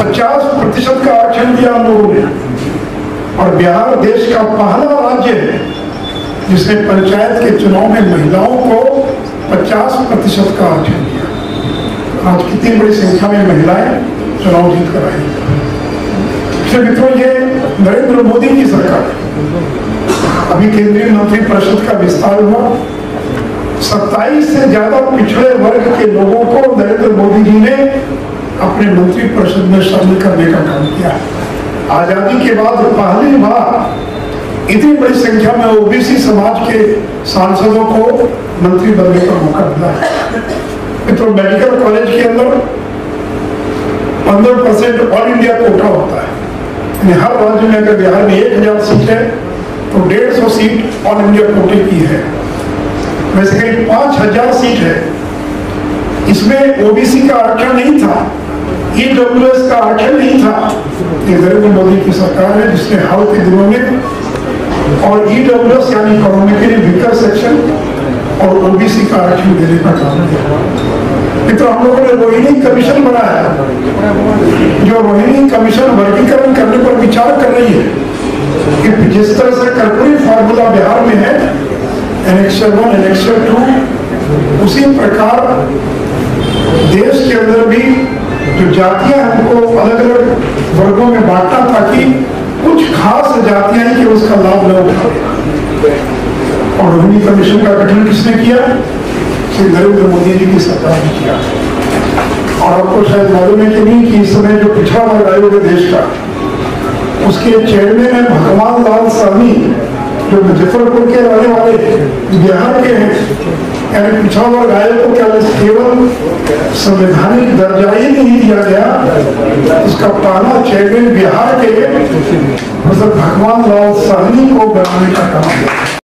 50% का आरक्षण दिया हम लोगों ने, और बिहार देश का पहला राज्य है जिसने पंचायत के चुनाव में महिलाओं को 50% का आरक्षण दिया। आज कितनी बड़ी संख्या में महिलाएं चुनाव जीत कर आई। मित्रों, ये नरेंद्र मोदी की सरकार है। अभी केंद्रीय मंत्रिपरिषद का विस्तार हुआ, 27 से ज्यादा पिछड़े वर्ग के लोगों को नरेंद्र मोदी जी ने अपने मंत्रिपरिषद में शामिल करने का काम किया। आजादी के बाद पहली बार इतनी बड़ी संख्या में ओबीसी समाज के सांसदों को मंत्री बनने का मौका मिला है। मित्रों, मेडिकल कॉलेज के अंदर 15% ऑल इंडिया कोटा होता है। हर राज्य में अगर बिहार में 1000 सीट है तो 150 सीट ऑल इंडिया कोटे की है। वैसे करीब 5000 सीट है। इसमें ओबीसी का आरक्षण नहीं था, ईडब्ल्यूएस का आरक्षण नहीं था। ये नरेंद्र मोदी की सरकार है जिसने हाल के दिनों में और ईडब्ल्यूएस यानी इकोनॉमिकली वीकर सेक्शन और ओबीसी का आरक्षण देने का काम किया। मित्रों, हम लोगों ने रोहिणी कमीशन बनाया, जो रोहिणी कमीशन वर्गीकरण करने पर विचार कर रही है कि जिस तरह से कर्पूरी फार्मूला बिहार में है, एनेक्सर 1, एनेक्सर 2, उसी प्रकार देश के अंदर भी जो जातियां हमको अलग अलग वर्गों में बांटना, ताकि कुछ खास जातियां हैं कि उसका लाभ न उठाए। और रोहिणी कमीशन का गठन किसने किया? श्री नरेंद्र मोदी जी की सरकार ने किया। और आपको शायद मालूम है कि नहीं कि इस समय जो पिछड़ा वर्ग आयोग है देश का, उसके चेयरमैन है भगवान लाल साहनी, जो मुजफ्फरपुर के रहने वाले बिहार के हैं। यानी पिछड़ा वर्ग आयोग को क्या केवल संवैधानिक दर्जा ही नहीं दिया गया, उसका पहला चेयरमैन बिहार के भगवान लाल साहनी को बनाने का काम किया।